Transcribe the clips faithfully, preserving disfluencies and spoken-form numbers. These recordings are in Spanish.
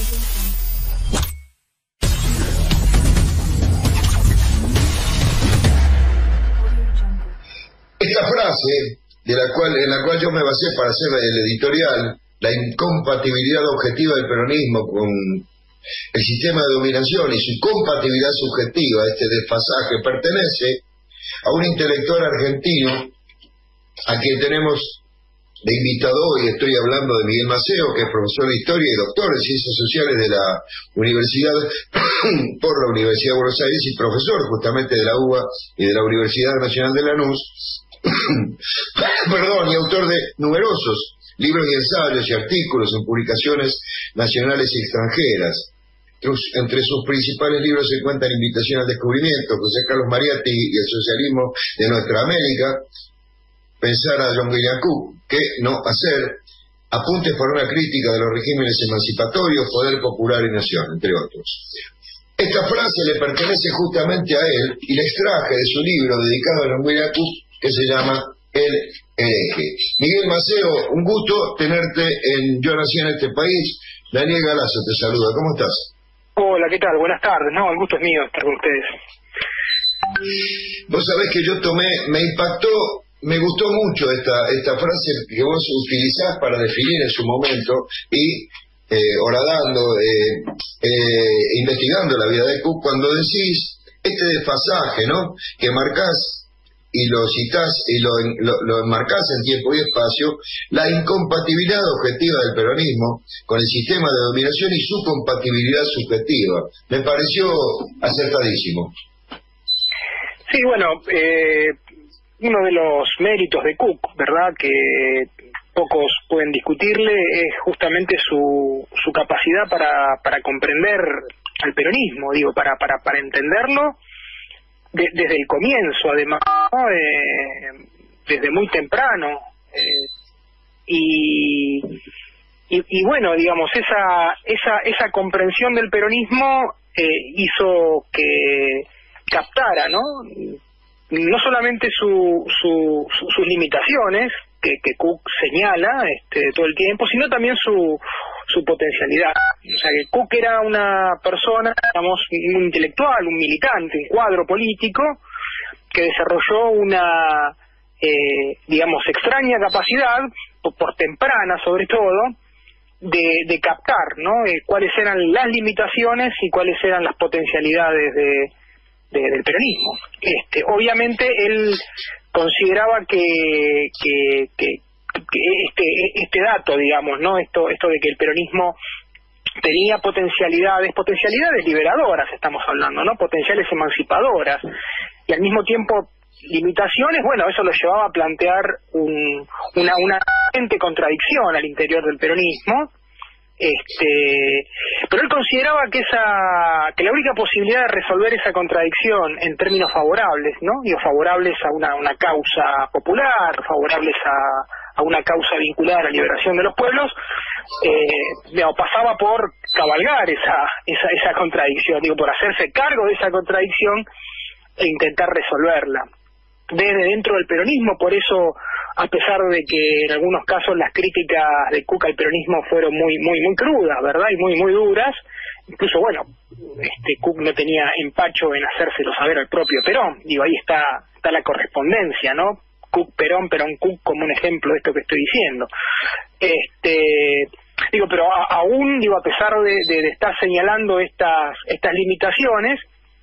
Esta frase, de la cual, en la cual yo me basé para hacer el editorial, la incompatibilidad objetiva del peronismo con el sistema de dominación y su compatibilidad subjetiva, este desfasaje, pertenece a un intelectual argentino a quien tenemos de invitado hoy. Estoy hablando de Miguel Maceo, que es profesor de Historia y doctor en Ciencias Sociales de la Universidad por la Universidad de Buenos Aires y profesor justamente de la U B A y de la Universidad Nacional de Lanús, perdón, y autor de numerosos libros y ensayos y artículos en publicaciones nacionales y extranjeras. Entre sus principales libros se encuentran Invitación al Descubrimiento, José Carlos Mariatti y el socialismo de nuestra América, Pensar a John William Cook, ¿qué no hacer?, Apuntes para una crítica de los regímenes emancipatorios, Poder Popular y Nación, entre otros. Esta frase le pertenece justamente a él y la extraje de su libro dedicado a John William Cook, que se llama El Hereje. Miguel Maceo, un gusto tenerte en Yo Nací en este país. Daniel Galazo te saluda, ¿cómo estás? Hola, ¿qué tal? Buenas tardes. No, el gusto es mío estar con ustedes. Vos sabés que yo tomé, me impactó, me gustó mucho esta esta frase que vos utilizás para definir en su momento y eh, horadando, eh, eh, investigando la vida de Cook, cuando decís este desfasaje, ¿no?, que marcás y lo citás y lo, lo, lo enmarcás en tiempo y espacio, la incompatibilidad objetiva del peronismo con el sistema de dominación y su compatibilidad subjetiva. Me pareció acertadísimo. Sí, bueno, eh, uno de los méritos de Cook, ¿verdad?, que pocos pueden discutirle, es justamente su, su capacidad para, para comprender al peronismo, digo, para, para, para entenderlo de, desde el comienzo, además, ¿no?, eh, desde muy temprano. Eh, y, y, y bueno, digamos, esa, esa, esa comprensión del peronismo eh, hizo que captara, ¿no?, no solamente su, su, su, sus limitaciones, que, que Cook señala este, todo el tiempo, sino también su, su potencialidad. O sea, que Cook era una persona, digamos, un intelectual, un militante, un cuadro político, que desarrolló una, eh, digamos, extraña capacidad, por, por temprana sobre todo, de, de captar, ¿no?, eh, cuáles eran las limitaciones y cuáles eran las potencialidades de De, del peronismo. Este, obviamente él consideraba que, que, que, que este, este dato, digamos, ¿no?, esto, esto de que el peronismo tenía potencialidades, potencialidades liberadoras, estamos hablando, ¿no?, potenciales emancipadoras, y al mismo tiempo limitaciones, bueno, eso lo llevaba a plantear un, una, una contradicción al interior del peronismo. Este, pero él consideraba que esa que la única posibilidad de resolver esa contradicción en términos favorables, ¿no?, digo, favorables a una, una causa popular, favorables a, a una causa vinculada a la liberación de los pueblos, eh, digo, pasaba por cabalgar esa, esa, esa contradicción, digo, por hacerse cargo de esa contradicción e intentar resolverla desde dentro del peronismo. Por eso, a pesar de que en algunos casos las críticas de Cook al peronismo fueron muy muy muy crudas, ¿verdad?, y muy muy duras, incluso, bueno, este Cook no tenía empacho en hacérselo saber al propio Perón. Digo, ahí está está la correspondencia, ¿no?, Cook Perón, Perón Cook, como un ejemplo de esto que estoy diciendo. Este digo, pero a, aún, digo, a pesar de, de, de estar señalando estas estas limitaciones,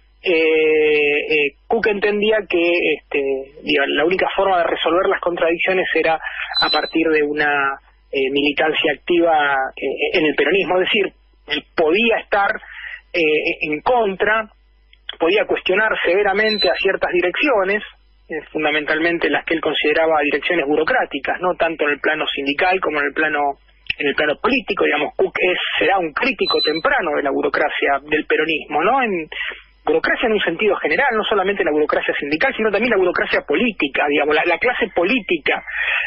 Eh, eh, Cook entendía que este, digo, la única forma de resolver las contradicciones era a partir de una eh, militancia activa eh, en el peronismo, es decir, él podía estar eh, en contra, podía cuestionar severamente a ciertas direcciones, eh, fundamentalmente las que él consideraba direcciones burocráticas, no tanto en el plano sindical como en el plano en el plano político. Digamos, Cook es, será un crítico temprano de la burocracia del peronismo, ¿no?, en burocracia en un sentido general, no solamente la burocracia sindical, sino también la burocracia política, digamos, la, la clase política,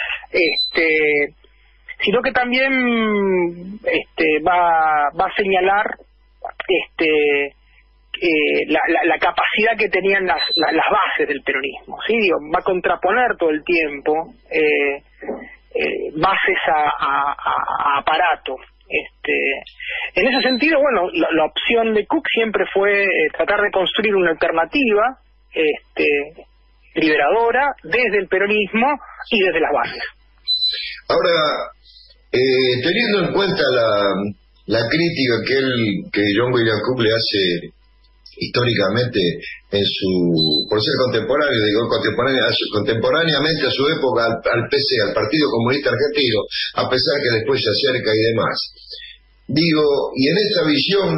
este, sino que también este, va, va a señalar este, eh, la, la, la capacidad que tenían las, la, las bases del peronismo, ¿sí? Digo, va a contraponer todo el tiempo eh, eh, bases a, a, a, a aparato. Este, en ese sentido, bueno, la, la opción de Cook siempre fue eh, tratar de construir una alternativa este, liberadora desde el peronismo y desde las bases. Ahora, eh, teniendo en cuenta la, la crítica que él, que John William Cook le hace históricamente en su, por ser contemporáneo, digo contemporánea, contemporáneamente a su época al, al P C, al Partido Comunista Argentino, a pesar que después se acerca y demás. Digo, y en esta visión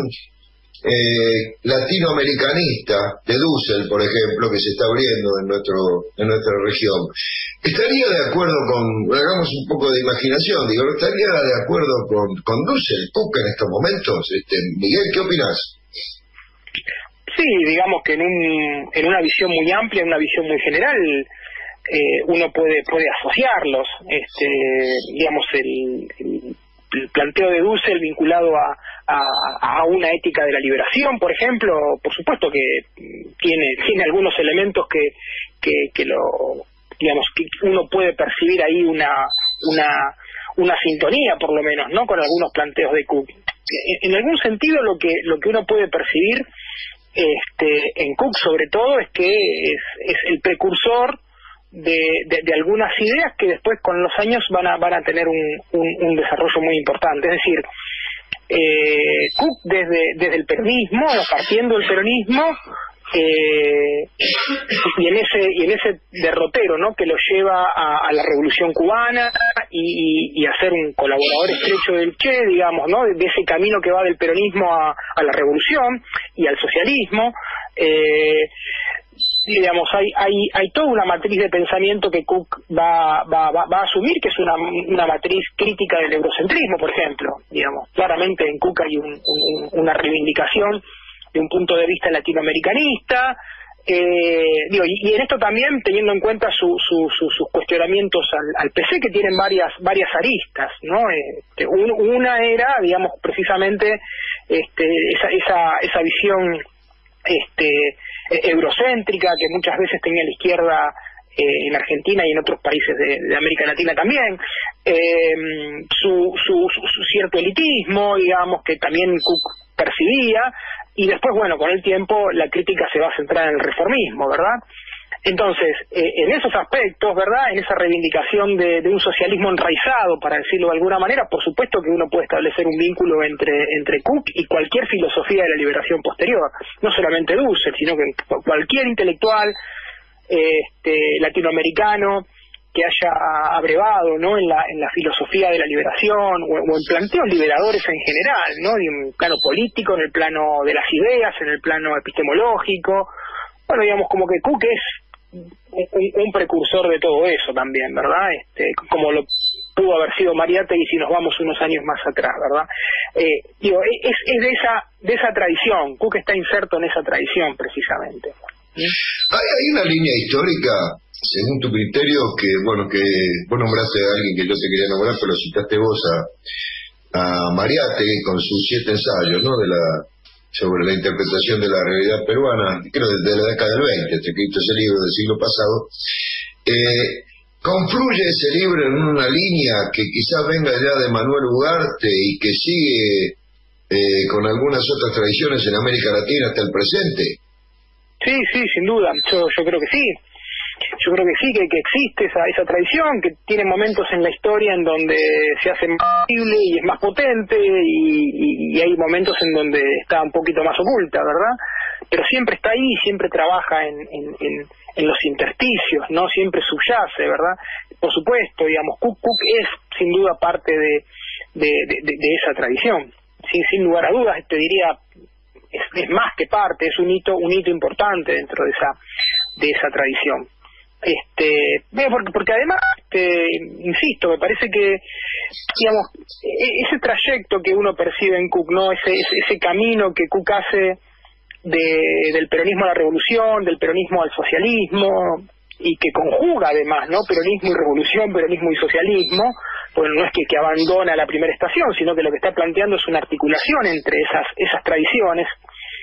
eh, latinoamericanista de Dussel, por ejemplo, que se está abriendo en nuestro en nuestra región, ¿estaría de acuerdo con, hagamos un poco de imaginación, digo, estaría de acuerdo con, con Dussel, Cook en estos momentos? Este, Miguel, ¿qué opinás? Sí, digamos que en un en una visión muy amplia, en una visión muy general, eh, uno puede puede asociarlos. Este, digamos, el, el, el planteo de Dussel vinculado a, a, a una ética de la liberación, por ejemplo, por supuesto que tiene tiene algunos elementos que que, que lo digamos que uno puede percibir ahí una una una sintonía, por lo menos, ¿no?, con algunos planteos de Cook. En, en algún sentido, lo que lo que uno puede percibir Este, en Cook sobre todo es que es, es el precursor de, de, de algunas ideas que después con los años van a van a tener un, un, un desarrollo muy importante. Es decir, eh, Cook desde desde el peronismo, partiendo del peronismo, eh, y en ese y en ese derrotero, ¿no?, que lo lleva a, a la Revolución Cubana y, y a ser un colaborador estrecho del Che, digamos, ¿no?, de, de ese camino que va del peronismo a, a la revolución y al socialismo. Eh, digamos, hay hay hay toda una matriz de pensamiento que Cook va va va, va a asumir, que es una una matriz crítica del eurocentrismo, por ejemplo. Digamos, claramente en Cook hay un, un, una reivindicación de un punto de vista latinoamericanista, eh, digo, y, y en esto también teniendo en cuenta su, su, su, sus cuestionamientos al, al P C, que tienen varias varias aristas, ¿no? Este, un, una era, digamos, precisamente este, esa esa esa visión este eurocéntrica que muchas veces tenía la izquierda eh, en Argentina y en otros países de, de América Latina también, eh, su, su, su, su cierto elitismo, digamos, que también Cook percibía. Y después, bueno, con el tiempo la crítica se va a centrar en el reformismo, ¿verdad? Entonces, eh, en esos aspectos, ¿verdad?, en esa reivindicación de, de un socialismo enraizado, para decirlo de alguna manera, por supuesto que uno puede establecer un vínculo entre entre Cook y cualquier filosofía de la liberación posterior, no solamente Dussel, sino que cualquier intelectual este, latinoamericano que haya abrevado, ¿no?, en la en la filosofía de la liberación o, o en planteos liberadores en general, ¿no?, en el plano político, en el plano de las ideas, en el plano epistemológico. Bueno, digamos, como que Cook es un, un precursor de todo eso también, ¿verdad? Este, como lo pudo haber sido Mariátegui si nos vamos unos años más atrás, ¿verdad? Eh, digo, es, es de esa de esa tradición. Cook está inserto en esa tradición, precisamente. ¿Sí? Hay, hay una línea histórica, según tu criterio, que, bueno, que vos nombraste a alguien que yo te quería nombrar, pero citaste vos a, a Mariátegui con sus siete ensayos, ¿no?, de la sobre la interpretación de la realidad peruana, creo desde la década del veinte, escrito ese libro del siglo pasado. Eh, confluye ese libro en una línea que quizás venga ya de Manuel Ugarte y que sigue eh, con algunas otras tradiciones en América Latina hasta el presente. Sí, sí, sin duda, yo, yo creo que sí. Yo creo que sí, que, que existe esa esa tradición, que tiene momentos en la historia en donde se hace más visible y es más potente, y, y, y hay momentos en donde está un poquito más oculta, ¿verdad? Pero siempre está ahí, siempre trabaja en, en, en, en los intersticios, ¿no? Siempre subyace, ¿verdad? Por supuesto, digamos, Cook, Cook es sin duda parte de, de, de, de, de esa tradición. Sin, sin lugar a dudas, te diría, es, es más que parte, es un hito, un hito importante dentro de esa, de esa tradición. Este, porque, porque además, este, insisto, me parece que, digamos, ese trayecto que uno percibe en Cook, ¿no?, ese, ese, ese camino que Cook hace de, del peronismo a la revolución, del peronismo al socialismo, y que conjuga además, ¿no?, peronismo y revolución, peronismo y socialismo. Bueno, no es que, que abandona la primera estación, sino que lo que está planteando es una articulación entre esas esas tradiciones.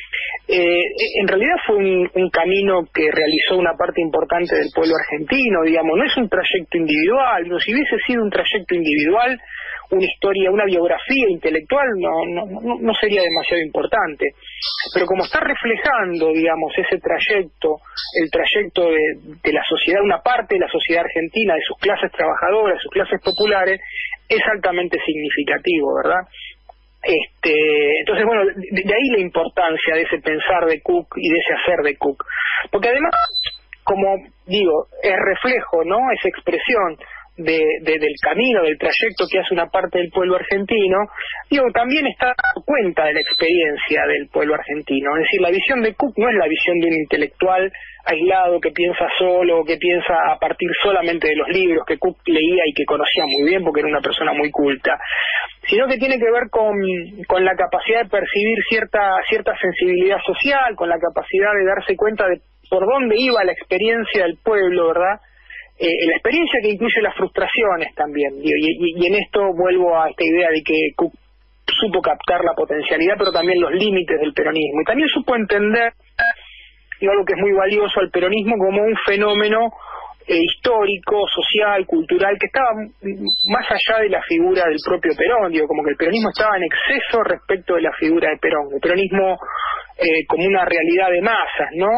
eh, en realidad fue un, un camino que realizó una parte importante del pueblo argentino, digamos, no es un trayecto individual, no, si hubiese sido un trayecto individual, una historia, una biografía intelectual no, no, no, no sería demasiado importante, pero como está reflejando, digamos, ese trayecto, el trayecto de, de la sociedad, una parte de la sociedad argentina, de sus clases trabajadoras, de sus clases populares, es altamente significativo, ¿verdad? Este, entonces, bueno, de, de ahí la importancia de ese pensar de Cook y de ese hacer de Cook, porque además, como digo, es reflejo, ¿no? Es expresión De, de, del camino, del trayecto que hace una parte del pueblo argentino, digo, también está dando cuenta de la experiencia del pueblo argentino. Es decir, la visión de Cook no es la visión de un intelectual aislado que piensa solo, que piensa a partir solamente de los libros que Cook leía y que conocía muy bien porque era una persona muy culta, sino que tiene que ver con, con la capacidad de percibir cierta, cierta sensibilidad social, con la capacidad de darse cuenta de por dónde iba la experiencia del pueblo, ¿verdad? Eh, la experiencia que incluye las frustraciones también, y, y, y en esto vuelvo a esta idea de que Cook supo captar la potencialidad pero también los límites del peronismo, y también supo entender, digo, algo que es muy valioso al peronismo como un fenómeno eh, histórico, social, cultural, que estaba más allá de la figura del propio Perón, digo, como que el peronismo estaba en exceso respecto de la figura de Perón, el peronismo eh, como una realidad de masas, ¿no?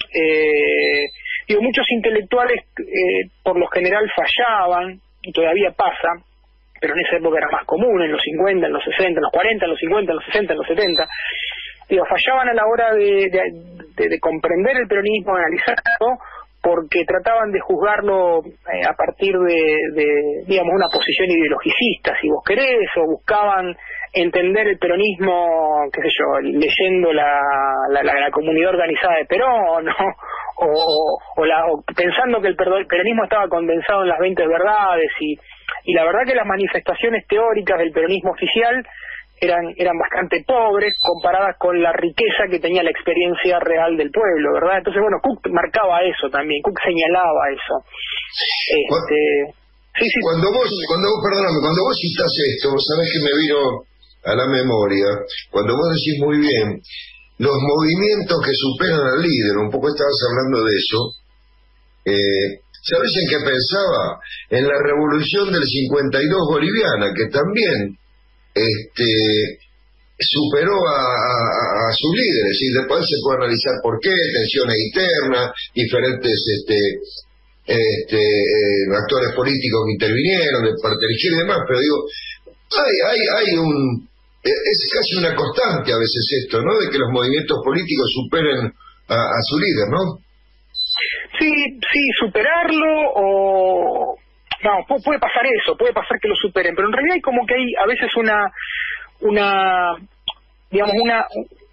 Eh, Digo, muchos intelectuales eh, por lo general fallaban, y todavía pasa, pero en esa época era más común, en los cincuenta, en los sesenta, en los cuarenta, en los cincuenta, en los sesenta, en los setenta, digo, fallaban a la hora de, de, de, de comprender el peronismo, analizarlo, porque trataban de juzgarlo eh, a partir de, de, digamos, una posición ideologicista, si vos querés, o buscaban entender el peronismo, qué sé yo, leyendo la, la, la, la comunidad organizada de Perón, ¿no? o, o, o, la, o pensando que el peronismo estaba condensado en las veinte verdades, y, y la verdad que las manifestaciones teóricas del peronismo oficial eran eran bastante pobres comparadas con la riqueza que tenía la experiencia real del pueblo, ¿verdad? Entonces, bueno, Cook marcaba eso también, Cook señalaba eso. Este, sí, sí. Cuando vos, cuando vos, perdóname, cuando vos citás esto, sabés que me vino a la memoria, cuando vos decís muy bien, los movimientos que superan al líder, un poco estabas hablando de eso, eh, ¿sabés en qué pensaba? En la revolución del cincuenta y dos boliviana, que también este superó a, a, a sus líderes, y después se puede analizar por qué, tensiones internas, diferentes este, este eh, actores políticos que intervinieron de parte de la izquierda y demás, pero digo, hay, hay, hay un, es casi una constante a veces esto, ¿no?, de que los movimientos políticos superen a, a su líder, ¿no? Sí, sí, superarlo o... No, puede pasar eso, puede pasar que lo superen, pero en realidad hay como que hay a veces una, una, digamos, una,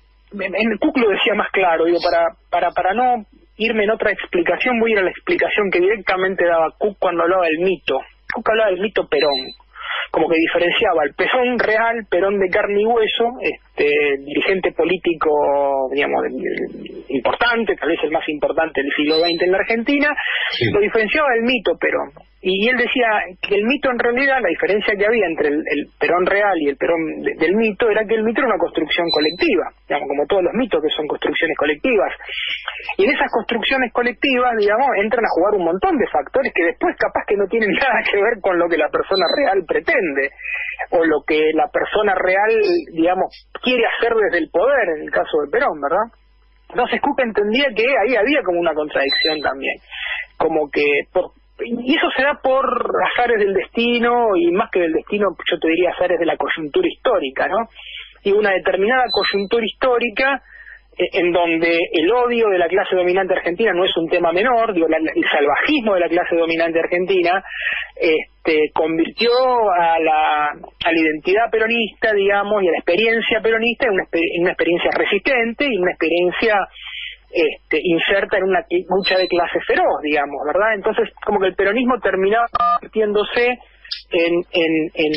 en Cook lo decía más claro, digo, para, para, para no irme en otra explicación, voy a ir a la explicación que directamente daba Cook cuando hablaba del mito. Cook hablaba del mito Perón, como que diferenciaba el Perón real, Perón de carne y hueso, este dirigente político, digamos, importante, tal vez el más importante del siglo veinte en la Argentina, sí. Lo diferenciaba del mito Perón. Y él decía que el mito en realidad, la diferencia que había entre el, el Perón real y el Perón de, del mito, era que el mito era una construcción colectiva, digamos, como todos los mitos que son construcciones colectivas. Y en esas construcciones colectivas, digamos, entran a jugar un montón de factores que después capaz que no tienen nada que ver con lo que la persona real pretende, o lo que la persona real, digamos, quiere hacer desde el poder, en el caso de Perón, ¿verdad? Entonces Cook entendía que ahí había como una contradicción también, como que... Por, y eso se da por azares del destino, y más que del destino, yo te diría azares de la coyuntura histórica, ¿no? Y una determinada coyuntura histórica eh, en donde el odio de la clase dominante argentina no es un tema menor, digo, la, el salvajismo de la clase dominante argentina este, convirtió a la, a la identidad peronista, digamos, y a la experiencia peronista en una, en una experiencia resistente y una experiencia... Este, inserta en una lucha de clase feroz, digamos, ¿verdad? Entonces, como que el peronismo terminaba convirtiéndose en, en, en,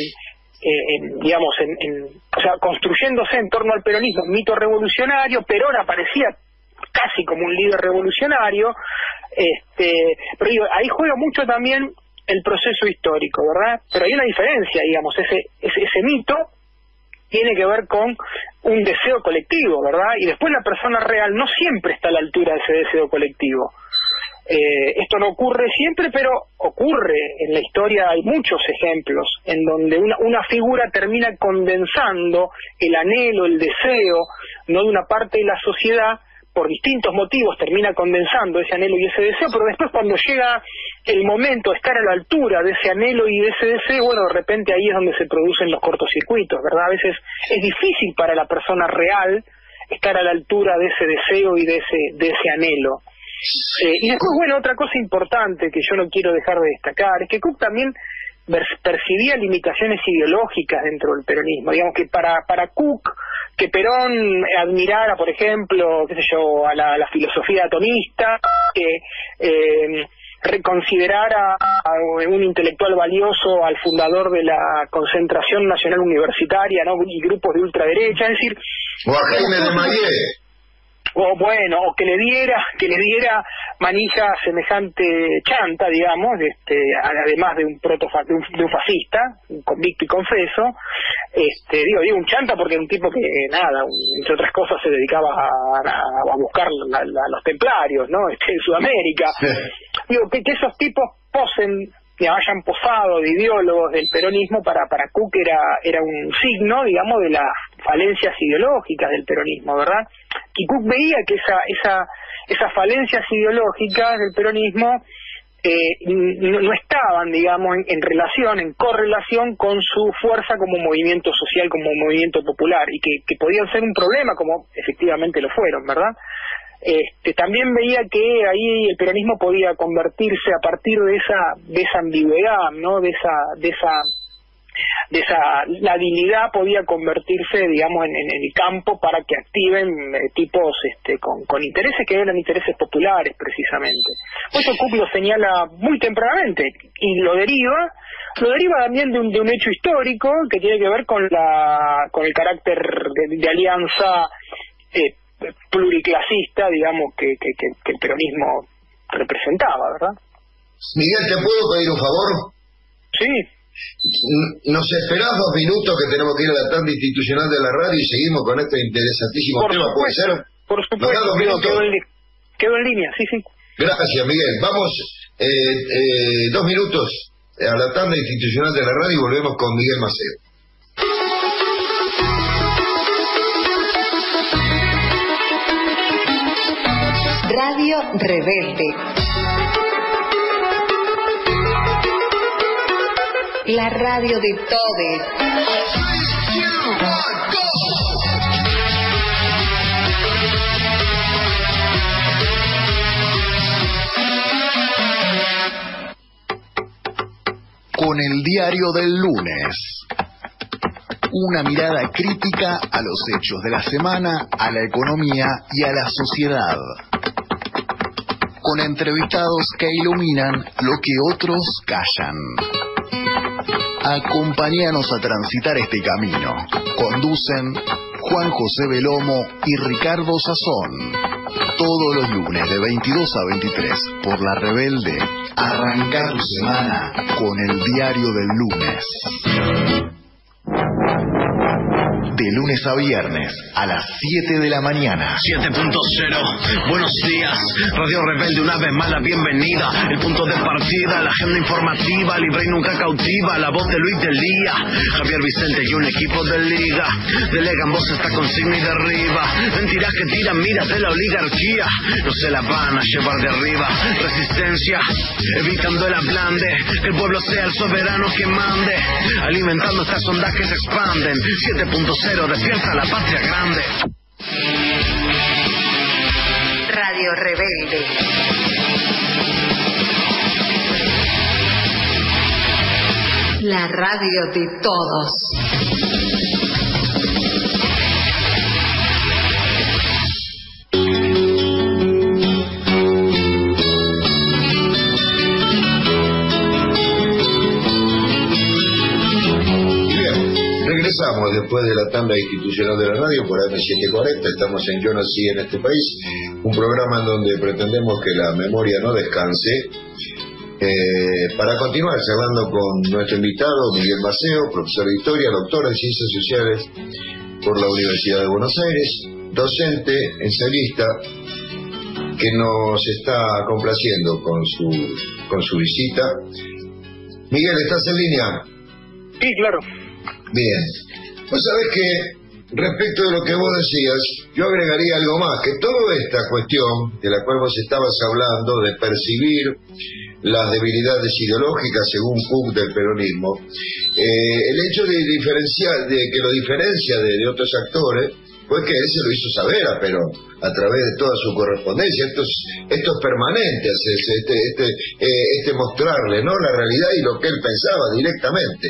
en digamos, en, en, o sea, construyéndose en torno al peronismo, un mito revolucionario. Perón aparecía casi como un líder revolucionario, este, pero digo, ahí juega mucho también el proceso histórico, ¿verdad? Pero hay una diferencia, digamos, ese, ese, ese mito tiene que ver con un deseo colectivo, ¿verdad? Y después la persona real no siempre está a la altura de ese deseo colectivo. Eh, esto no ocurre siempre, pero ocurre. En la historia hay muchos ejemplos en donde una, una figura termina condensando el anhelo, el deseo, no de una parte de la sociedad, por distintos motivos termina condensando ese anhelo y ese deseo, pero después cuando llega el momento de estar a la altura de ese anhelo y de ese deseo, bueno, de repente ahí es donde se producen los cortocircuitos, ¿verdad? A veces es difícil para la persona real estar a la altura de ese deseo y de ese, de ese anhelo. Eh, y después, bueno, otra cosa importante que yo no quiero dejar de destacar es que Cook también percibía limitaciones ideológicas dentro del peronismo. Digamos que para para Cook, que Perón admirara, por ejemplo, qué sé yo, a la, a la filosofía atomista, que eh, reconsiderara a un intelectual valioso al fundador de la Concentración Nacional Universitaria, ¿no? Y grupos de ultraderecha, es decir... O a Jaime de Maillet. O bueno, o que le diera, que le diera manija semejante chanta, digamos, este, además de un proto de un, de un fascista, un convicto y confeso, este, digo, digo un chanta porque era un tipo que nada, entre otras cosas se dedicaba a, a, a buscar la, la, los templarios, ¿no? Este, en Sudamérica. Digo, que, que esos tipos posen, que hayan posado de ideólogos del peronismo, para para Cook era era un signo, digamos, de las falencias ideológicas del peronismo, ¿verdad? Y Cook veía que esa esa esas falencias ideológicas del peronismo eh, no, no estaban, digamos, en, en relación, en correlación con su fuerza como movimiento social, como movimiento popular, y que, que podían ser un problema, como efectivamente lo fueron, ¿verdad? Este, también veía que ahí el peronismo podía convertirse a partir de esa de esa ambigüedad, ¿no? De esa de esa de esa labilidad podía convertirse, digamos, en, en el campo para que activen eh, tipos este, con, con intereses que eran intereses populares, precisamente. Por eso Cook lo señala muy tempranamente y lo deriva lo deriva también de un, de un hecho histórico que tiene que ver con la con el carácter de, de alianza eh, pluriclasista, digamos, que, que, que, que el peronismo representaba, ¿verdad? Miguel, ¿te puedo pedir un favor? Sí. Nos esperás dos minutos que tenemos que ir a la tanda institucional de la radio y seguimos con este interesantísimo por tema, supuesto, ¿puede ser? Por supuesto, quedo, quedo, en, quedo en línea, sí, sí. Gracias, Miguel. Vamos eh, eh, dos minutos a la tanda institucional de la radio y volvemos con Miguel Maceo. Radio Rebelde. La radio de todos. Con el diario del lunes. Una mirada crítica a los hechos de la semana, a la economía y a la sociedad. Con entrevistados que iluminan lo que otros callan. Acompáñanos a transitar este camino. Conducen Juan José Belomo y Ricardo Sazón. Todos los lunes de veintidós a veintitrés por La Rebelde. Arranca tu semana con el diario del lunes. De lunes a viernes a las siete de la mañana. siete punto cero, buenos días. Radio Rebelde, una vez más la bienvenida. El punto de partida, la agenda informativa, libre y nunca cautiva. La voz de Luis del Día, Javier Vicente y un equipo de liga. Delegan voz esta consigna y derriba. Mentiras que tiran miras de la oligarquía. No se la van a llevar de arriba. Resistencia, evitando el ablande. Que el pueblo sea el soberano que mande. Alimentando estas ondas que se expanden. siete punto cero, despierta la patria grande. Radio Rebelde. La radio de todos. Regresamos después de la tanda institucional de la radio por A M setecientos cuarenta. Estamos en Yo Nací en este país, un programa en donde pretendemos que la memoria no descanse. eh, para continuar charlando con nuestro invitado Miguel Maceo, profesor de Historia, doctor en Ciencias Sociales por la Universidad de Buenos Aires, docente, ensayista, que nos está complaciendo con su con su visita. Miguel, ¿estás en línea? Sí, claro. Bien. Vos sabés que respecto de lo que vos decías, yo agregaría algo más, que toda esta cuestión de la cual vos estabas hablando, de percibir las debilidades ideológicas según Cook del peronismo, eh, el hecho de diferenciar, de que lo diferencia de, de otros actores, fue que él se lo hizo saber a Perón a través de toda su correspondencia. Esto es, esto es permanente, este, este, eh, este mostrarle, ¿no?, la realidad y lo que él pensaba directamente.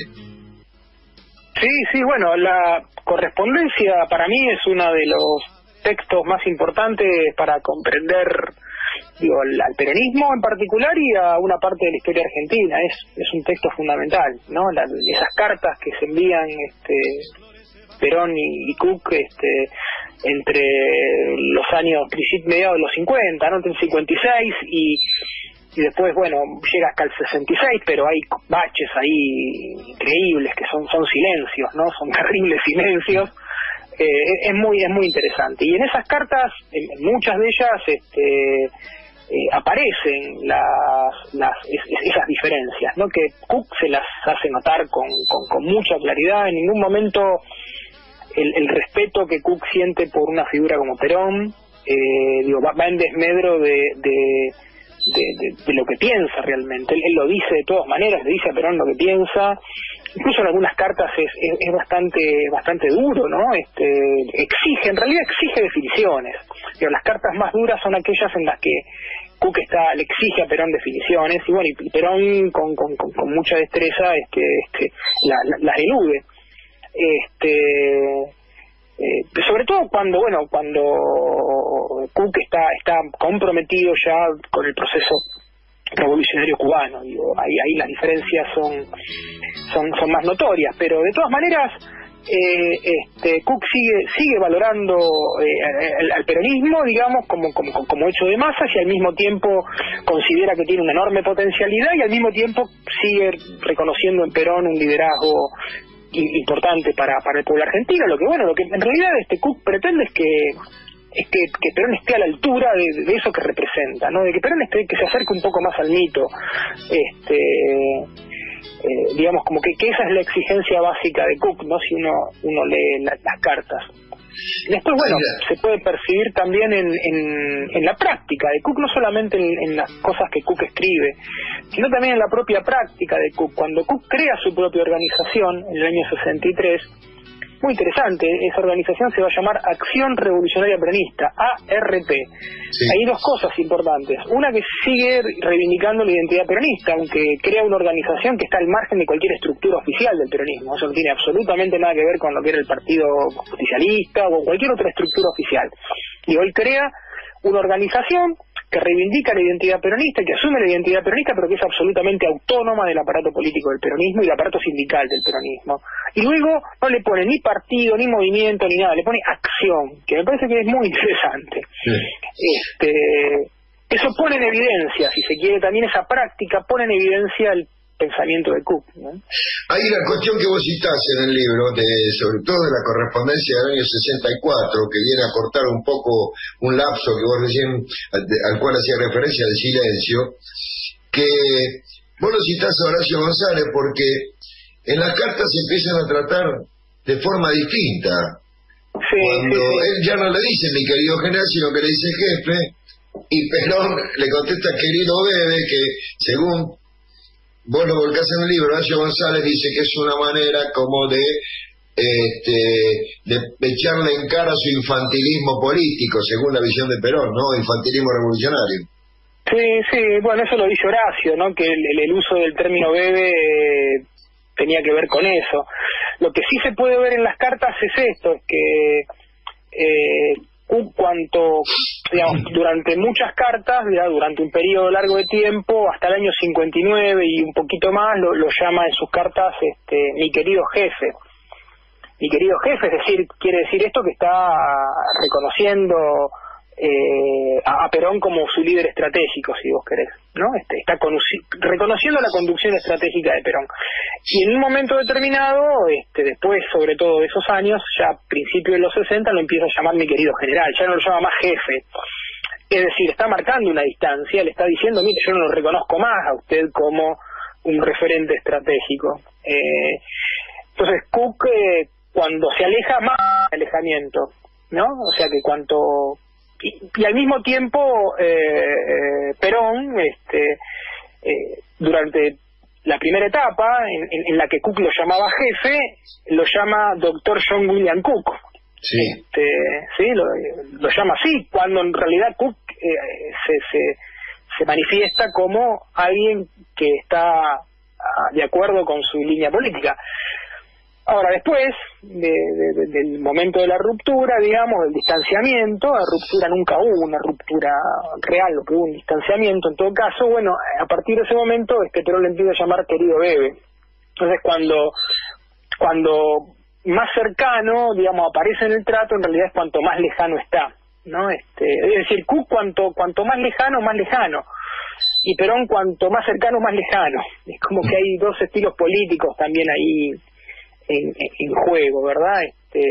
Sí, sí, bueno, la correspondencia para mí es uno de los textos más importantes para comprender, digo, al, al peronismo en particular y a una parte de la historia argentina. Es, es un texto fundamental, ¿no? La, esas cartas que se envían este, Perón y, y Cook este, entre los años, mediados de los cincuenta, ¿no?, entre el cincuenta y seis y, y después, bueno, llega hasta el sesenta y seis, pero hay baches ahí increíbles que son, son silencios, ¿no? Son terribles silencios. Eh, es muy es muy interesante. Y en esas cartas, en, en muchas de ellas, este, eh, aparecen las, las es, esas diferencias, ¿no?, que Cook se las hace notar con, con, con mucha claridad. En ningún momento el, el respeto que Cook siente por una figura como Perón, eh, digo, va, va en desmedro de, de, de, de, de lo que piensa realmente. Él, él lo dice de todas maneras, le dice a Perón lo que piensa. Incluso en algunas cartas es, es, es bastante bastante duro, ¿no? Este, exige, en realidad exige definiciones. Pero las cartas más duras son aquellas en las que Cook está, le exige a Perón definiciones, y bueno, y Perón con, con, con, con mucha destreza este, este, la, la, las elude. Este, eh, sobre todo cuando, bueno, cuando Cook está, está comprometido ya con el proceso revolucionario cubano, digo, ahí, ahí las diferencias son, son, son más notorias, pero de todas maneras eh, este, Cook sigue, sigue valorando eh, al, al peronismo, digamos, como, como, como hecho de masas, y al mismo tiempo considera que tiene una enorme potencialidad, y al mismo tiempo sigue reconociendo en Perón un liderazgo importante para, para el pueblo argentino. Lo que, bueno, lo que en realidad este Cook pretende es que es que, que Perón esté a la altura de, de eso que representa, ¿no? De que Perón esté, que se acerque un poco más al mito, este, eh, digamos, como que, que esa es la exigencia básica de Cook, ¿no?, si uno uno lee la, las cartas. Después, bueno, se puede percibir también en, en, en la práctica de Cook, no solamente en, en las cosas que Cook escribe, sino también en la propia práctica de Cook. Cuando Cook crea su propia organización en el año sesenta y tres, muy interesante, esa organización se va a llamar Acción Revolucionaria Peronista, A R P. Sí. Hay dos cosas importantes. Una, que sigue reivindicando la identidad peronista, aunque crea una organización que está al margen de cualquier estructura oficial del peronismo. Eso no tiene absolutamente nada que ver con lo que era el Partido Justicialista o cualquier otra estructura oficial. Y hoy crea una organización que reivindica la identidad peronista, que asume la identidad peronista, pero que es absolutamente autónoma del aparato político del peronismo y del aparato sindical del peronismo. Y luego no le pone ni partido, ni movimiento, ni nada, le pone acción, que me parece que es muy interesante. Sí. Este, eso pone en evidencia, si se quiere, también esa práctica pone en evidencia el pensamiento de Cook, ¿no? Hay una cuestión que vos citás en el libro, de, sobre todo de la correspondencia del año sesenta y cuatro, que viene a cortar un poco un lapso que vos recién, al, al cual hacía referencia de silencio, que vos lo citás a Horacio González porque en las cartas se empiezan a tratar de forma distinta. Sí, Cuando sí, sí. él ya no le dice mi querido general, sino que le dice jefe, y Perón le contesta querido bebé, que según vos lo volcás en el libro, Horacio González dice que es una manera como de este de echarle en cara su infantilismo político, según la visión de Perón, ¿no? Infantilismo revolucionario. Sí, sí, bueno, eso lo dice Horacio, ¿no? Que el, el uso del término bebé eh, tenía que ver con eso. Lo que sí se puede ver en las cartas es esto, es que eh, cuanto, digamos, durante muchas cartas, ya, durante un periodo largo de tiempo, hasta el año cincuenta y nueve y un poquito más, lo, lo llama en sus cartas este, mi querido jefe. Mi querido jefe, es decir, quiere decir esto que está reconociendo eh, a, a Perón como su líder estratégico, si vos querés, ¿no? Este, está reconociendo la conducción estratégica de Perón. Y en un momento determinado, este, después sobre todo de esos años, ya a principios de los sesenta, lo empieza a llamar mi querido general, ya no lo llama más jefe. Es decir, está marcando una distancia, le está diciendo, mire, yo no lo reconozco más a usted como un referente estratégico. Eh, entonces, Cook, eh, cuando se aleja, más alejamiento, ¿no? O sea que cuanto... Y, y al mismo tiempo, eh, eh, Perón, este, eh, durante la primera etapa, en, en, en la que Cook lo llamaba jefe, lo llama doctor John William Cook. Sí. Este, sí, lo, lo llama así, cuando en realidad Cook eh, se, se, se manifiesta como alguien que está uh, de acuerdo con su línea política. Ahora, después de, de, de, del momento de la ruptura, digamos, del distanciamiento, la ruptura nunca hubo una ruptura real, lo que hubo un distanciamiento en todo caso, bueno, a partir de ese momento este Perón le empieza a llamar querido Bebe. Entonces, cuando cuando más cercano, digamos, aparece en el trato, en realidad es cuanto más lejano está, ¿no? Este, es decir, Cook cuanto cuanto más lejano, más lejano, y Perón cuanto más cercano, más lejano. Es como que hay dos estilos políticos también ahí en, en, en juego, ¿verdad? Este,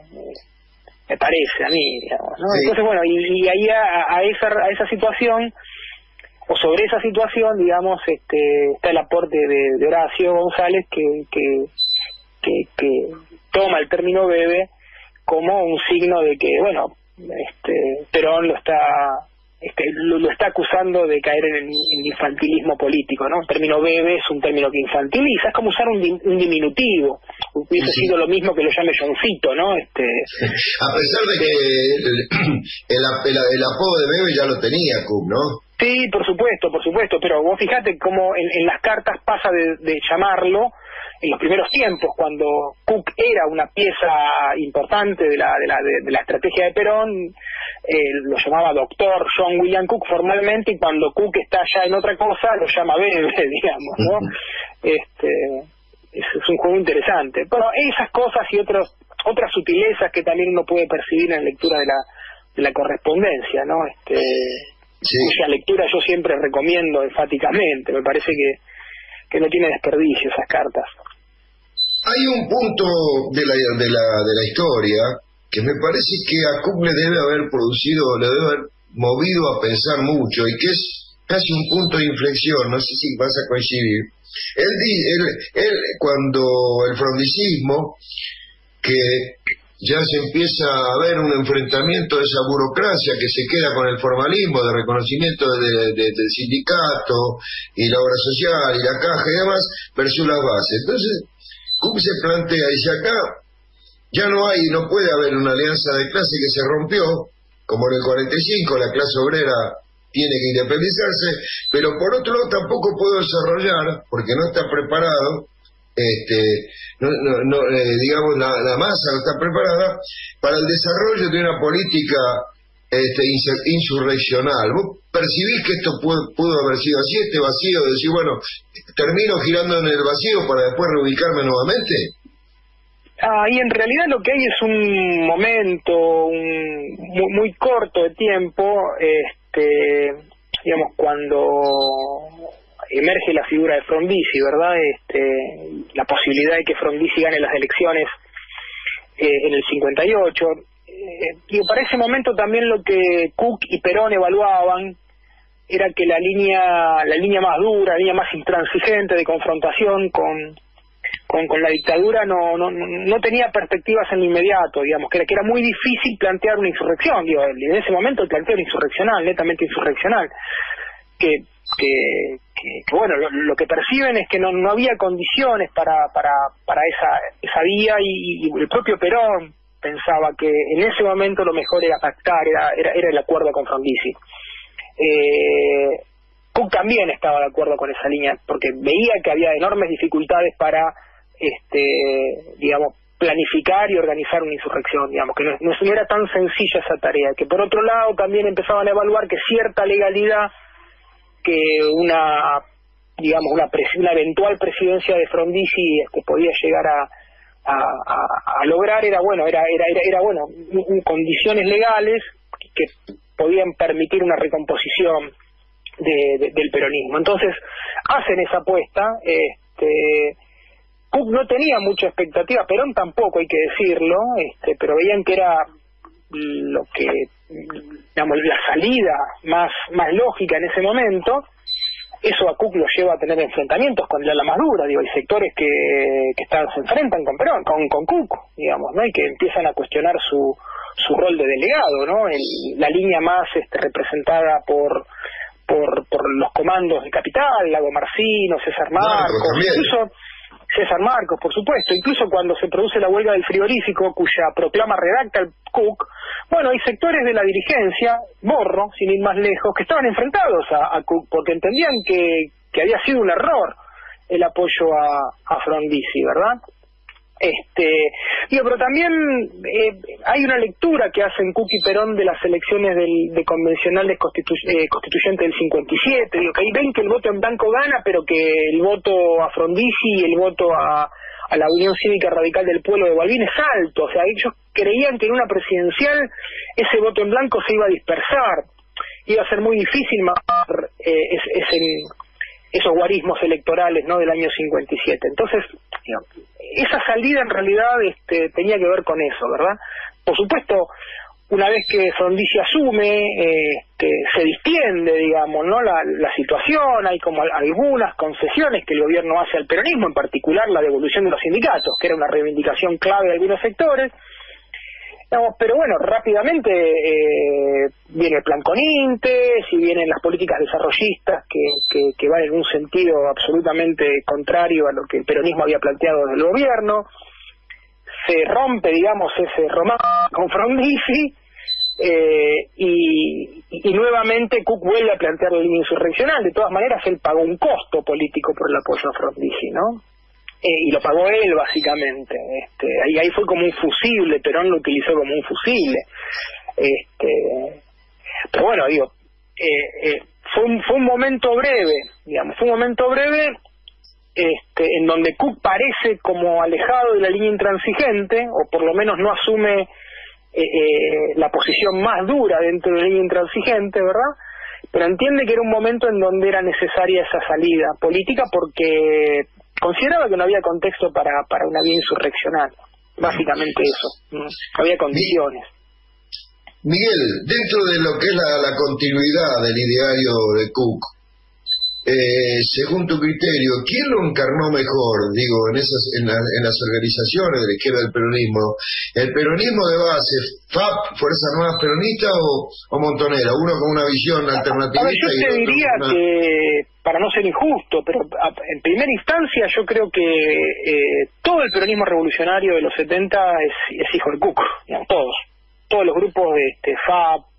me parece a mí, digamos, ¿no? Sí. Entonces, bueno, y, y ahí a, a esa a esa situación, o sobre esa situación, digamos, este, está el aporte de, de Horacio González, que, que, que, que toma el término Bebe como un signo de que, bueno, este, Perón lo está este, lo, lo está acusando de caer en el, en el infantilismo político, ¿no? El término Bebe es un término que infantiliza, es como usar un, un diminutivo, hubiese sí. sido lo mismo que lo llame Johncito, ¿no? Este, a pesar de que el, el, el, el apodo de Bebe ya lo tenía Cook, ¿no? Sí, por supuesto, por supuesto, pero vos fijate cómo en, en las cartas pasa de, de llamarlo en los primeros tiempos, cuando Cook era una pieza importante de la de la, de, de la estrategia de Perón, eh, lo llamaba doctor John William Cook formalmente, y cuando Cook está ya en otra cosa, lo llama Bebe, digamos, ¿no? Uh-huh. Este, es, es un juego interesante. Bueno, esas cosas y otros otras sutilezas que también uno puede percibir en la lectura de la, de la correspondencia, ¿no? Este, sí. Cuya lectura yo siempre recomiendo enfáticamente, me parece que, que no tiene desperdicio esas cartas. Hay un punto de la, de la, de la historia que me parece que a Cook le debe haber producido, le debe haber movido a pensar mucho, y que es casi un punto de inflexión, no sé si vas a coincidir. Él, él, él cuando el frondicismo, que ya se empieza a ver un enfrentamiento de esa burocracia que se queda con el formalismo de reconocimiento de, de, del sindicato y la obra social y la caja y demás, versus las bases. Entonces, Cook se plantea, dice, acá ya no hay, no puede haber una alianza de clase que se rompió, como en el cuarenta y cinco, la clase obrera tiene que independizarse, pero por otro lado tampoco puedo desarrollar, porque no está preparado, este no, no, no eh, digamos la, la masa no está preparada para el desarrollo de una política este, insurreccional. ¿Vos percibís que esto pudo, pudo haber sido así, este vacío de decir, bueno, termino girando en el vacío para después reubicarme nuevamente? Ah, y en realidad lo que hay es un momento un, muy, muy corto de tiempo, este, digamos, cuando emerge la figura de Frondizi, ¿verdad? Este, la posibilidad de que Frondizi gane las elecciones eh, en el cincuenta y ocho. Eh, y para ese momento también lo que Cook y Perón evaluaban era que la línea la línea más dura, la línea más intransigente de confrontación con con, con la dictadura no, no no tenía perspectivas en lo inmediato, digamos, que era, que era muy difícil plantear una insurrección. Digo, en ese momento el planteo era insurreccional, netamente insurreccional, que que, que, que bueno, lo, lo que perciben es que no, no había condiciones para para para esa esa vía, y, y el propio Perón pensaba que en ese momento lo mejor era pactar, era era, era el acuerdo con Frondizi. Eh, Cook también estaba de acuerdo con esa línea, porque veía que había enormes dificultades para, este, digamos, planificar y organizar una insurrección, digamos, que no, no era tan sencilla esa tarea, que por otro lado también empezaban a evaluar que cierta legalidad que una, digamos, una, pres una eventual presidencia de Frondizi este, podía llegar a, a, a, a lograr, era bueno, era, era, era, era bueno, condiciones legales que podían permitir una recomposición de, de, del peronismo. Entonces hacen esa apuesta. este Cook no tenía mucha expectativa, Perón tampoco, hay que decirlo, este pero veían que era lo que, digamos, la salida más más lógica en ese momento. Eso a Cook lo lleva a tener enfrentamientos con la más dura. Digo, hay sectores que, que están, se enfrentan con Perón, con, con Cook, digamos, ¿no? Y que empiezan a cuestionar su su rol de delegado, ¿no? El, la línea más este, representada por, por por los comandos de Capital, Lago Marcino, César Marcos, no, incluso César Marcos, por supuesto, incluso cuando se produce la huelga del frigorífico, cuya proclama redacta el Cook, bueno, hay sectores de la dirigencia, Borro, sin ir más lejos, que estaban enfrentados a, a Cook, porque entendían que, que había sido un error el apoyo a, a Frondizi, ¿verdad? Este, digo, pero también eh, hay una lectura que hacen Cook y Perón de las elecciones del, de convencionales constitu, eh, constituyentes del cincuenta y siete, digo, que ahí ven que el voto en blanco gana, pero que el voto a Frondizi y el voto a, a la Unión Cívica Radical del Pueblo de Balbín es alto. O sea, ellos creían que en una presidencial ese voto en blanco se iba a dispersar, iba a ser muy difícil matar eh, ese, ese esos guarismos electorales, ¿no?, del año cincuenta y siete. Entonces, digamos, esa salida en realidad este, tenía que ver con eso, ¿verdad? Por supuesto, una vez que Frondizi asume, este, se distiende, digamos, ¿no?, la, la situación. Hay como algunas concesiones que el gobierno hace al peronismo, en particular la devolución de los sindicatos, que era una reivindicación clave de algunos sectores. Digamos, pero bueno, rápidamente eh, viene el plan Coninte, si vienen las políticas desarrollistas que, que, que van en un sentido absolutamente contrario a lo que el peronismo había planteado desde el gobierno. Se rompe, digamos, ese romance con Frondizi, eh, y, y nuevamente Cook vuelve a plantear la línea insurreccional. De todas maneras, él pagó un costo político por el apoyo a Frondizi, ¿no? Eh, y lo pagó él, básicamente. Este, ahí, ahí fue como un fusible, Perón lo utilizó como un fusible. Este, pero bueno, digo, eh, eh, fue, un, fue un momento breve, digamos, fue un momento breve este, en donde Cook parece como alejado de la línea intransigente, o por lo menos no asume eh, eh, la posición más dura dentro de la línea intransigente, ¿verdad? Pero entiende que era un momento en donde era necesaria esa salida política porque consideraba que no había contexto para, para una vía insurreccional, básicamente eso, no había condiciones. Miguel, dentro de lo que es la, la continuidad del ideario de Cook, eh, según tu criterio, ¿quién lo encarnó mejor, digo, en esas en, la, en las organizaciones de la izquierda del peronismo? ¿El peronismo de base, F A P, Fuerza Nueva Peronista o, o Montonera? Uno con una visión alternativa. A ver, yo te diría una... que, para no ser injusto, pero en primera instancia yo creo que eh, todo el peronismo revolucionario de los setenta es, es hijo de Cook, digamos, todos. Todos los grupos de este, F A P,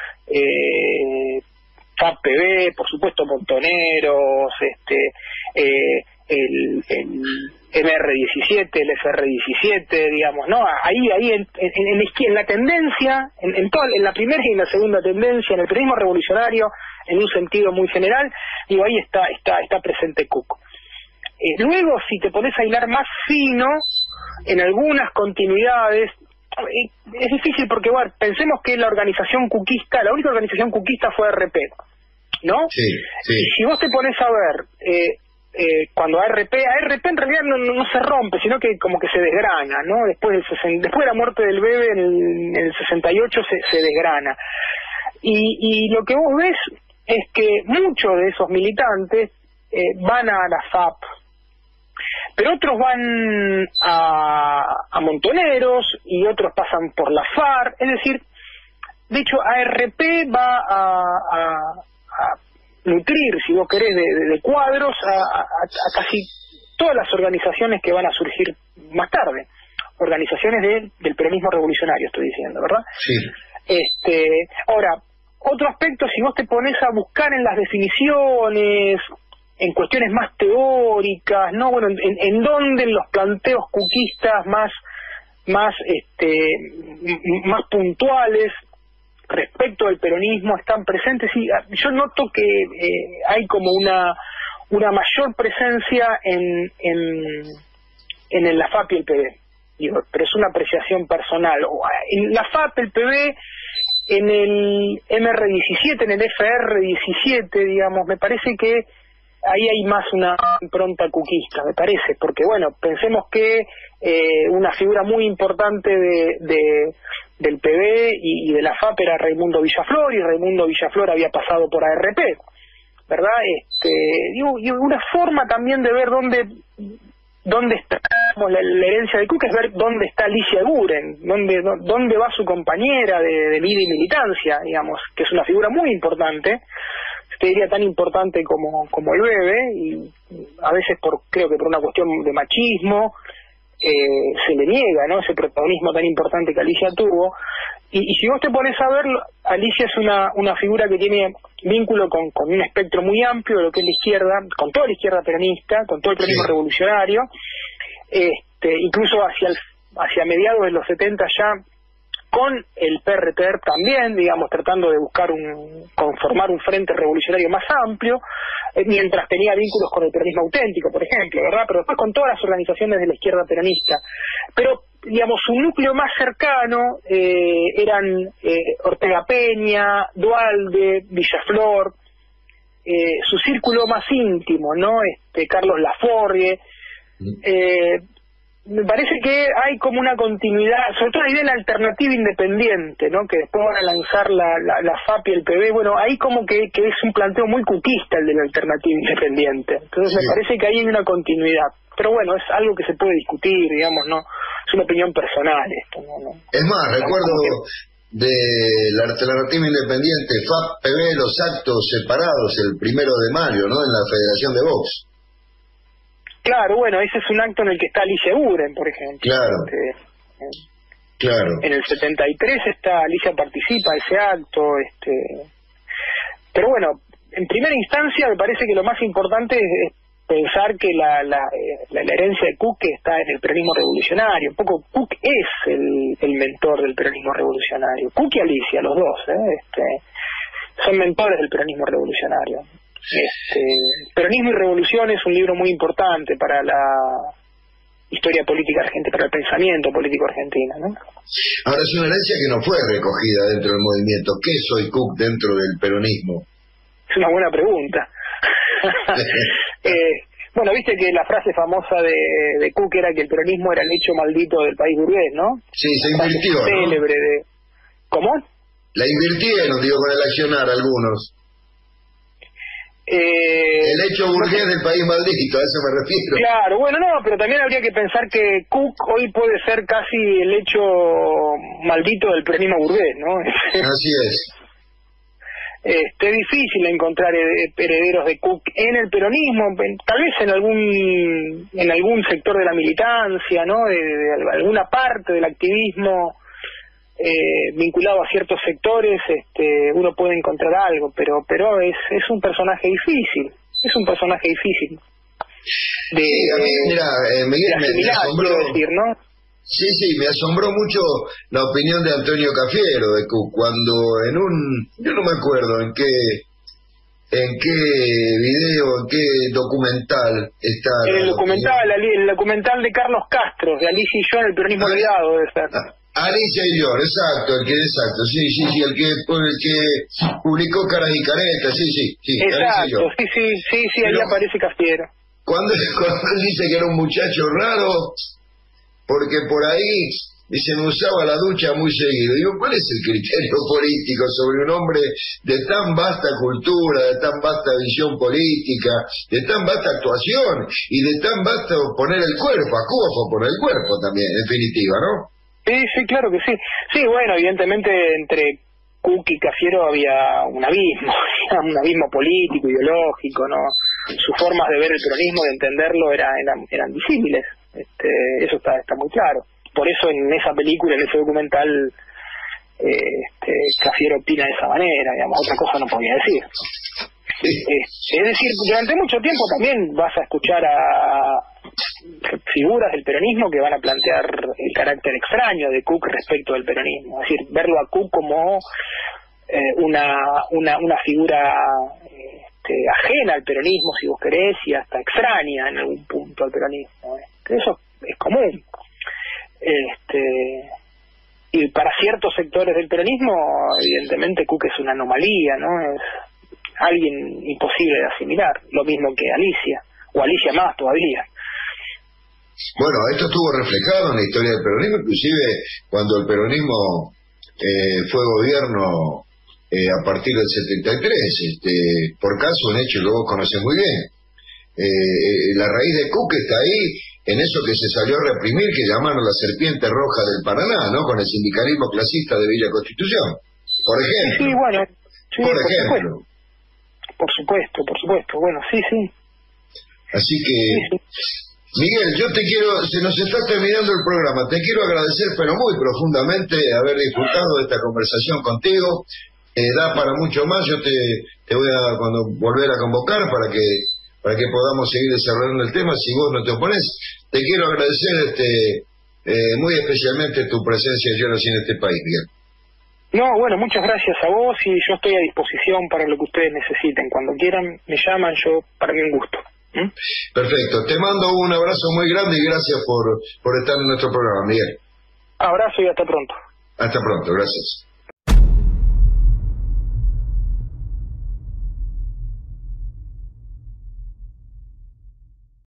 eh, F A P P B, por supuesto Montoneros, este, eh, el, el M R diecisiete, el F R diecisiete, digamos, ¿no? Ahí, ahí en, en, en, en la tendencia, en, en, toda, en la primera y en la segunda tendencia, en el peronismo revolucionario, en un sentido muy general, digo, ahí está, está, está presente Cook. Eh, luego, si te pones a hilar más fino, en algunas continuidades, es difícil porque, bueno, pensemos que la organización cuquista, la única organización cuquista fue R P, ¿no? Sí, sí. Y si vos te pones a ver, eh, eh, cuando A R P, A R P en realidad no, no, no se rompe, sino que como que se desgrana, ¿no? Después del sesenta, después de la muerte del Bebe en el, en el sesenta y ocho se, se desgrana. Y, y lo que vos ves es que muchos de esos militantes eh, van a la F A P, pero otros van a, a Montoneros y otros pasan por la F A R. Es decir, de hecho A R P va a, a, a nutrir, si vos querés, de, de, de cuadros a, a, a casi todas las organizaciones que van a surgir más tarde, organizaciones de, del peronismo revolucionario, estoy diciendo, ¿verdad? Sí. Este, ahora, otro aspecto, si vos te pones a buscar en las definiciones, en cuestiones más teóricas, no, bueno, en, en dónde los planteos cuquistas más, más, este, más puntuales respecto al peronismo están presentes, y yo noto que eh, hay como una, una mayor presencia en, en, en el, la F A P y el P B, digo, pero es una apreciación personal. En la F A P, el P B en el eme erre diecisiete, en el efe erre diecisiete, digamos, me parece que ahí hay más una impronta cuquista, me parece, porque bueno, pensemos que eh, una figura muy importante de, de del pe be y, y de la efe a pe era Raimundo Villaflor, y Raimundo Villaflor había pasado por a erre pe, ¿verdad? Este, digo, y una forma también de ver dónde dónde está la, la herencia de Cook es ver dónde está Alicia Eguren, dónde dónde va su compañera de, de vida y militancia, digamos, que es una figura muy importante, te diría tan importante como como el Bebe, y a veces por creo que por una cuestión de machismo eh, se le niega, ¿no?, ese protagonismo tan importante que Alicia tuvo. Y, y si vos te pones a ver, Alicia es una una figura que tiene vínculo con, con un espectro muy amplio de lo que es la izquierda, con toda la izquierda peronista, con todo el peronismo sí. revolucionario, este, incluso hacia el, hacia mediados de los setenta ya, con el pe erre te también, digamos, tratando de buscar un, conformar un frente revolucionario más amplio, eh, mientras tenía vínculos con el peronismo auténtico, por ejemplo, ¿verdad? Pero después con todas las organizaciones de la izquierda peronista. Pero, digamos, su núcleo más cercano eh, eran eh, Ortega Peña, Duhalde, Villaflor, eh, su círculo más íntimo, ¿no?, este, Carlos Laforgue. Eh, me parece que hay como una continuidad, sobre todo la idea de la alternativa independiente, ¿no?, que después van a lanzar la, la, la efe a pe y el pe be. Bueno, ahí como que, que es un planteo muy cuquista el de la alternativa independiente. Entonces sí. me parece que ahí hay una continuidad. Pero bueno, es algo que se puede discutir, digamos, no es una opinión personal esto, ¿no? no es más, no, recuerdo que... de la alternativa independiente, efe a pe, pe be, los actos separados el primero de mayo, ¿no?, en la Federación de Vox. Claro, bueno, ese es un acto en el que está Alicia Eguren, por ejemplo. Claro. Este, en, claro. En el setenta y tres está Alicia participa de ese acto, este. Pero bueno, en primera instancia me parece que lo más importante es pensar que la la, la, la herencia de Cook está en el peronismo revolucionario. Un poco Cook es el, el mentor del peronismo revolucionario. Cook y Alicia, los dos, ¿eh? este, son mentores del peronismo revolucionario. Este, Peronismo y Revolución es un libro muy importante para la historia política argentina, para el pensamiento político argentino, ¿no? Ahora, es una herencia que no fue recogida dentro del movimiento. ¿Qué es hoy Cook dentro del peronismo? Es una buena pregunta. eh, bueno, viste que la frase famosa de, de Cook era que el peronismo era el hecho maldito del país burgués, ¿no? Sí, se invirtió, ¿no? Célebre de... ¿Cómo? La invirtieron, digo, con el accionar algunos. Eh, el hecho burgués del país maldito, a eso me refiero. Claro, bueno, no, pero también habría que pensar que Cook hoy puede ser casi el hecho maldito del peronismo burgués, ¿no? Así es. Este, es difícil encontrar herederos de Cook en el peronismo, tal vez en algún en algún sector de la militancia, ¿no?, de, de alguna parte del activismo eh, vinculado a ciertos sectores, este, uno puede encontrar algo, pero pero es es un personaje difícil, es un personaje difícil de, sí, a mí, mira, eh, Miguel, de asimilar, me asombró, quiero decir, ¿no? Sí, sí, me asombró mucho la opinión de Antonio Cafiero de Cook, cuando en un, yo no me acuerdo en qué en qué video, en qué documental está. En el documental, el documental de Carlos Castro, de Alicia y yo en el peronismo olvidado, debe ser. Alicia y yo, exacto, el que exacto, sí, sí, sí, el que el que publicó Caras y Caretas, sí, sí, sí. Exacto, sí, sí, sí, sí, ahí Pero, aparece Cafiero. Cuando, cuando él dice que era un muchacho raro, porque por ahí se me usaba la ducha muy seguido. Digo, ¿cuál es el criterio político sobre un hombre de tan vasta cultura, de tan vasta visión política, de tan vasta actuación y de tan vasto poner el cuerpo? A Cuba fue poner el cuerpo también, en definitiva, ¿no? Sí, sí, claro que sí. Sí, bueno, evidentemente entre Cook y Cafiero había un abismo, un abismo político, ideológico, ¿no? Sus formas de ver el peronismo, de entenderlo, era, eran, eran disímiles. Este, eso está está muy claro. Por eso en esa película, en ese documental, eh, este, Cafiero opina de esa manera, digamos, otra cosa no podía decir. Eh, es decir, durante mucho tiempo también vas a escuchar a figuras del peronismo que van a plantear el carácter extraño de Cook respecto del peronismo, es decir, verlo a Cook como eh, una, una una figura este, ajena al peronismo, si vos querés, y hasta extraña en algún punto al peronismo. Eso es común. Este, y para ciertos sectores del peronismo, evidentemente Cook es una anomalía, ¿no? Es alguien imposible de asimilar, lo mismo que Alicia, o Alicia más todavía. Bueno, esto estuvo reflejado en la historia del peronismo, inclusive cuando el peronismo eh, fue gobierno eh, a partir del setenta y tres, este, por caso, un hecho que vos conocés muy bien. Eh, la raíz de Cook está ahí, en eso que se salió a reprimir, que llamaron la serpiente roja del Paraná, ¿no? Con el sindicalismo clasista de Villa Constitución, por ejemplo. Sí, bueno, sí, por por ejemplo. Supuesto. Por supuesto, por supuesto, bueno, sí, sí. Así que, sí, sí. Miguel, yo te quiero, se nos está terminando el programa, te quiero agradecer, pero muy profundamente, haber disfrutado de esta conversación contigo. Eh, da para mucho más, yo te, te voy a cuando volver a convocar para que para que podamos seguir desarrollando el tema, si vos no te opones. Te quiero agradecer este eh, muy especialmente tu presencia y en este país, Miguel. No, bueno, muchas gracias a vos y yo estoy a disposición para lo que ustedes necesiten. Cuando quieran, me llaman, yo para mí un gusto. ¿Mm? Perfecto, te mando un abrazo muy grande y gracias por, por estar en nuestro programa, Miguel. Abrazo y hasta pronto. Hasta pronto, gracias.